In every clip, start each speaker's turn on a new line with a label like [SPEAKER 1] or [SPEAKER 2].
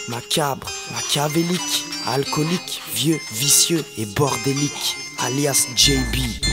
[SPEAKER 1] Macabre, machiavélique, alcoolique, vieux, vicieux et bordélique, alias JB.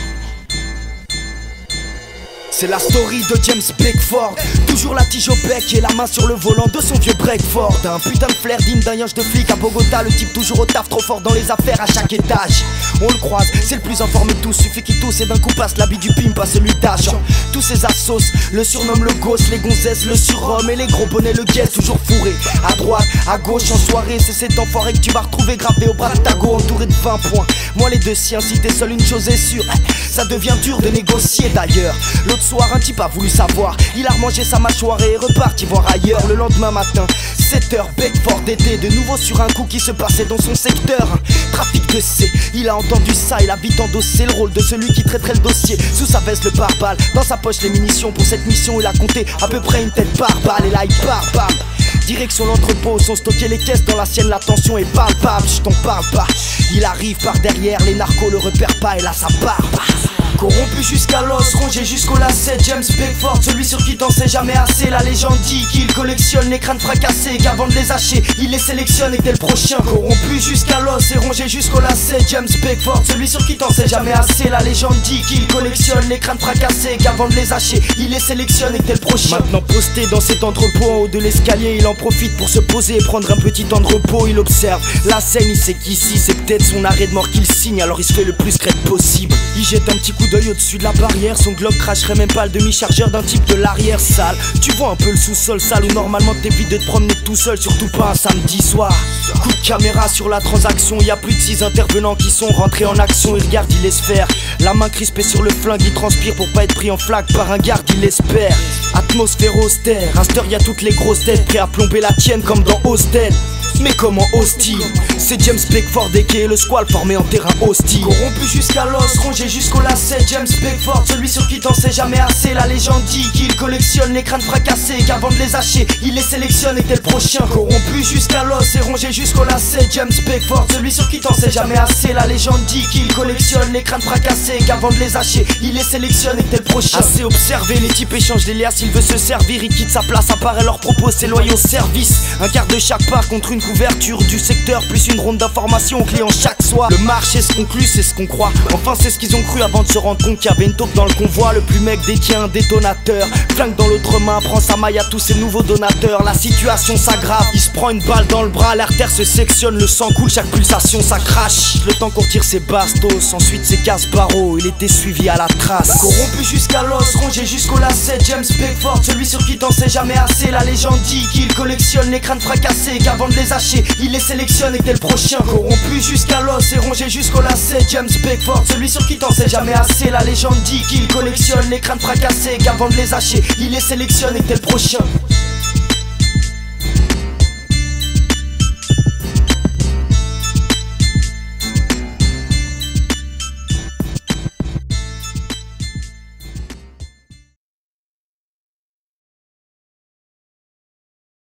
[SPEAKER 1] C'est la story de James Beckford. Toujours la tige au bec et la main sur le volant de son vieux Breakford. Un putain de flair digne d'un yonche de flic à Bogota. Le type toujours au taf, trop fort dans les affaires à chaque étage. On le croise, c'est le plus informé de tous. Suffit qu'il tousse et d'un coup passe l'habit du pimp à celui d'agent. Tous ces assos le surnomment le gosse. Les gonzesses le surhomme et les gros bonnets le guess. Toujours fourré, à droite, à gauche en soirée. C'est cet enfoiré que tu vas retrouver gravé au bras de ta go, entouré de 20 points. Moi les deux siens, si t'es seul une chose est sûre, ça devient dur de négocier d'ailleurs. L'autre soir un type a voulu savoir, il a remangé sa mâchoire et est reparti voir ailleurs. Le lendemain matin, 7h, Beckford était de nouveau sur un coup qui se passait dans son secteur. Trafic de C, il a entendu ça, il a vite endossé le rôle de celui qui traiterait le dossier. Sous sa veste le pare-balles, dans sa poche les munitions. Pour cette mission il a compté à peu près une tête par balle. Et là il part, bam, direction l'entrepôt, sont stockées les caisses, dans la sienne la tension est palpable. Je t'en parle pas, il arrive par derrière, les narcos le repèrent pas et là ça part. Corrompu jusqu'à l'os, rongé jusqu'au lacet, James Beckford, celui sur qui t'en sais jamais assez. La légende dit qu'il collectionne les crânes fracassés, qu'avant de les hacher, il les sélectionne et que t'es le prochain. Corrompu jusqu'à l'os et rongé jusqu'au lacet, James Beckford, celui sur qui t'en sais jamais assez. La légende dit qu'il collectionne les crânes fracassés, qu'avant de les hacher, il les sélectionne et que t'es le prochain. Maintenant posté dans cet entrepôt en haut de l'escalier, il en profite pour se poser et prendre un petit temps de repos. Il observe la scène, il sait qu'ici c'est peut-être son arrêt de mort qu'il signe, alors il se fait le plus crête possible. Il jette un petit coup d'œil au-dessus de la barrière, son globe cracherait même pas le demi-chargeur d'un type de l'arrière salle. Tu vois un peu le sous-sol sale où normalement t'évites de te promener tout seul, surtout pas un samedi soir. Coup de caméra sur la transaction, y a plus de 6 intervenants qui sont rentrés en action. Il regarde, il laisse faire, la main crispée sur le flingue, il transpire pour pas être pris en flaque par un garde, il espère. Atmosphère austère, à cette heure y a toutes les grosses têtes prêts à plomber la tienne comme dans Hostel. Mais comment hostile, c'est James Beckford et qui est le squal formé en terrain hostile. Corrompu jusqu'à l'os, rongé jusqu'au lacet, James Beckford, celui sur qui t'en sais jamais assez. La légende dit qu'il collectionne les crânes fracassés, qu'avant de les hacher, il les sélectionne et t'es le prochain. Corrompu jusqu'à l'os et rongé jusqu'au lacet, James Beckford, celui sur qui t'en sais jamais assez. La légende dit qu'il collectionne les crânes fracassés, qu'avant de les hacher, il les sélectionne et t'es le prochain. Assez observé, les types échangent des liasses, il veut se servir, il quitte sa place, apparaît leur propos, ses loyaux services. Un quart de chaque part contre une couverture du secteur, plus une ronde d'informations aux clients chaque soir. Le marché se conclut, c'est ce qu'on croit. Enfin c'est ce qu'ils ont cru avant de se rendre compte qu'il y avait une taupe dans le convoi. Le plus mec détient un détonateur, flingue dans l'autre main, prend sa maille à tous ses nouveaux donateurs. La situation s'aggrave, il se prend une balle dans le bras, l'artère se sectionne, le sang coule, chaque pulsation ça crache. Le temps qu'on retire ses bastos, ensuite ses casse-barreaux, il était suivi à la trace. Corrompu jusqu'à l'os, rongé jusqu'au lacet, James Beckford, celui sur qui t'en sais jamais assez. La légende dit qu'il collectionne les crânes fracassés, qu'avant de les hacher, il les sélectionne et t'es le prochain. Corrompu jusqu'à l'os et rongé jusqu'au lacet, James Beckford, celui sur qui t'en sais jamais assez. La légende dit qu'il collectionne les crânes fracassés, qu'avant de les hacher, il les sélectionne et t'es le prochain.